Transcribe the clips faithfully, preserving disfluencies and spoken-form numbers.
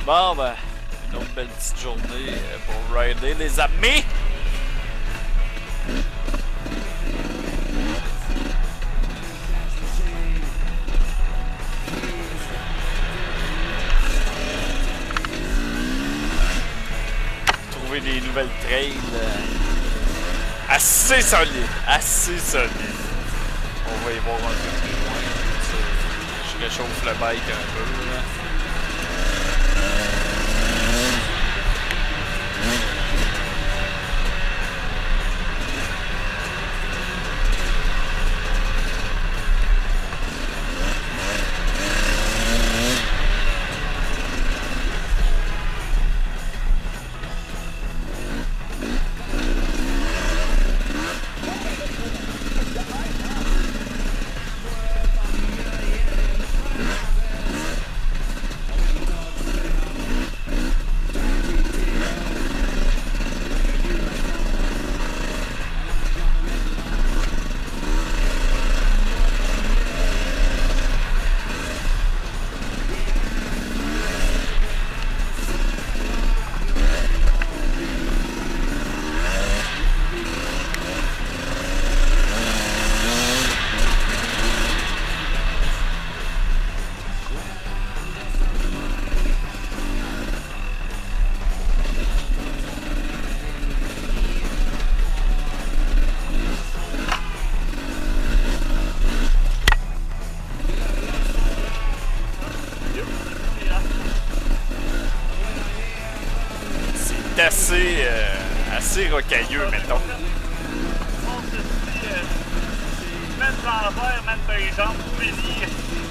Bon, ben, une autre belle petite journée pour rider, les amis! Trouver des nouvelles trails euh, assez solides, assez solides. On va y voir un peu plus loin. Je réchauffe le bike un peu, là. Assez, euh, assez rocailleux, mettons. On se dit, euh, même l'envers, même les jambes, bénis.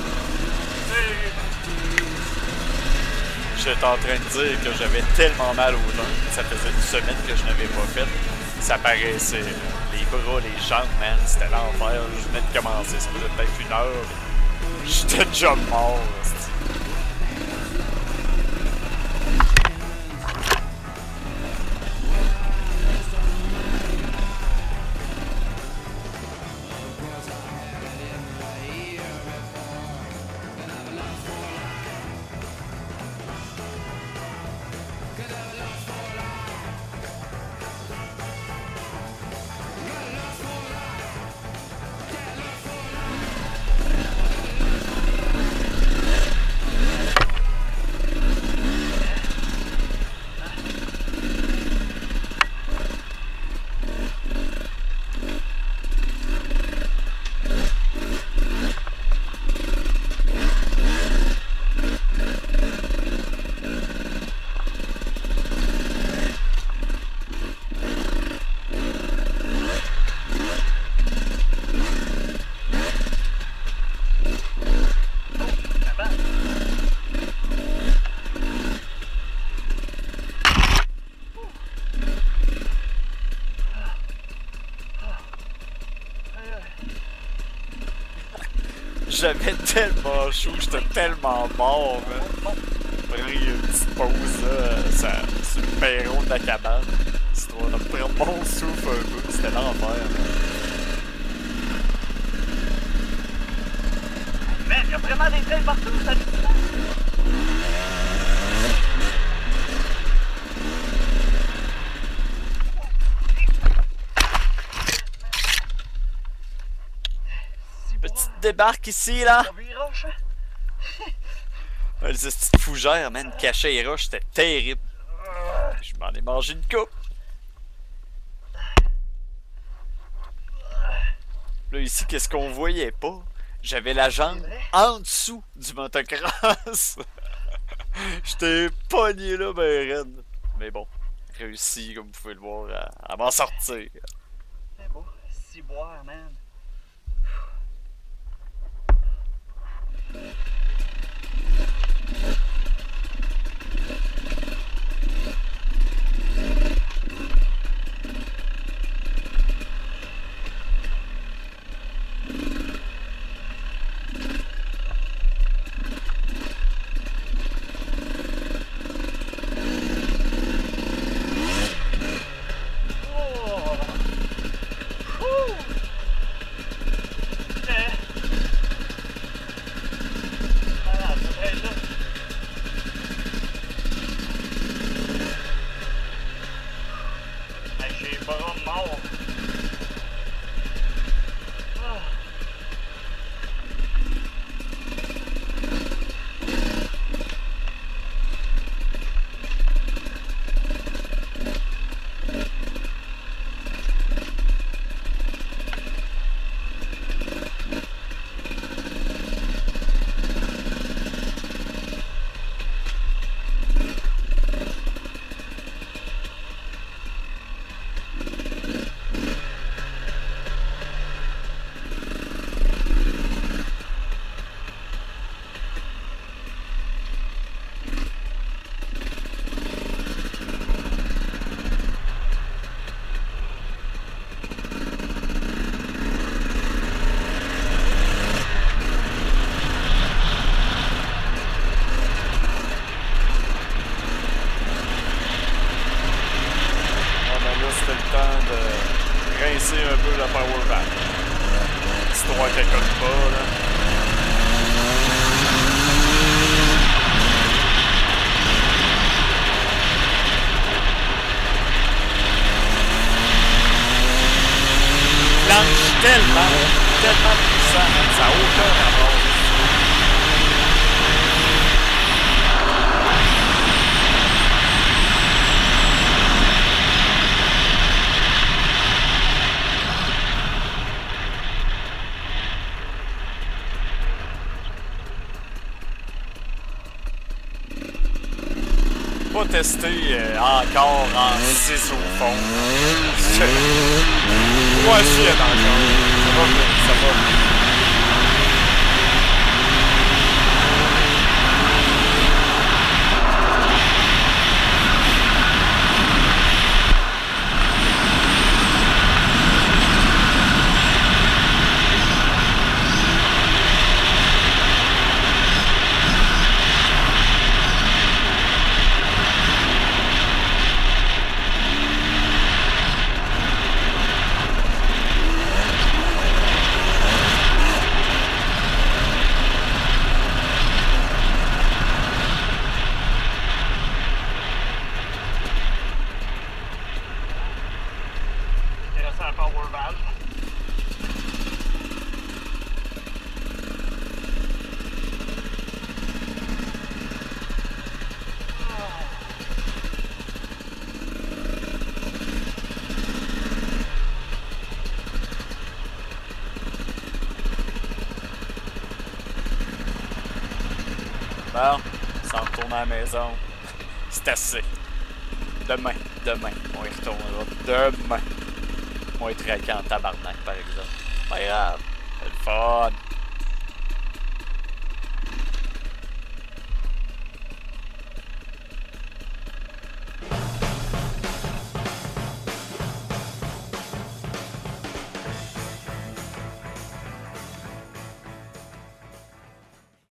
J'étais en train de dire que j'avais tellement mal aux jambes. Ça faisait une semaine que je n'avais pas fait. Ça paraissait. Les bras, les jambes, man, c'était l'enfer. Je venais de commencer, ça faisait peut-être une heure. J'étais déjà mort. J'avais tellement chaud, j'étais tellement mort, man. J'ai pris une petite pause là, ça, sur le perron de la cabane, histoire de prendre mon souffle un peu, c'était l'enfer. Man, y'a vraiment des trails partout, ça dit ça? Débarque ici, là! Les petites fougères, man, cacher les roches, c'était terrible. Je m'en ai mangé une coupe. Là, ici, qu'est-ce qu'on voyait pas? J'avais la jambe en dessous du motocross. J'étais pogné là, ben raide. Mais bon, réussi, comme vous pouvez le voir, à, à m'en sortir. C'est beau, si boire, man. peu la Power Van. Histoire qu'elle colle pas, là. Planche tellement, tellement puissant, ça n'a aucun rapport. Pas testé euh, encore en six au fond. Trois chiens encore. Ça va bien, ça va bien. Bon, ça retourne à la maison. C'est assez. Demain, demain, on y retournera. Demain. On va être raqué en tabarnak, par exemple. Pas grave. C'est le fun.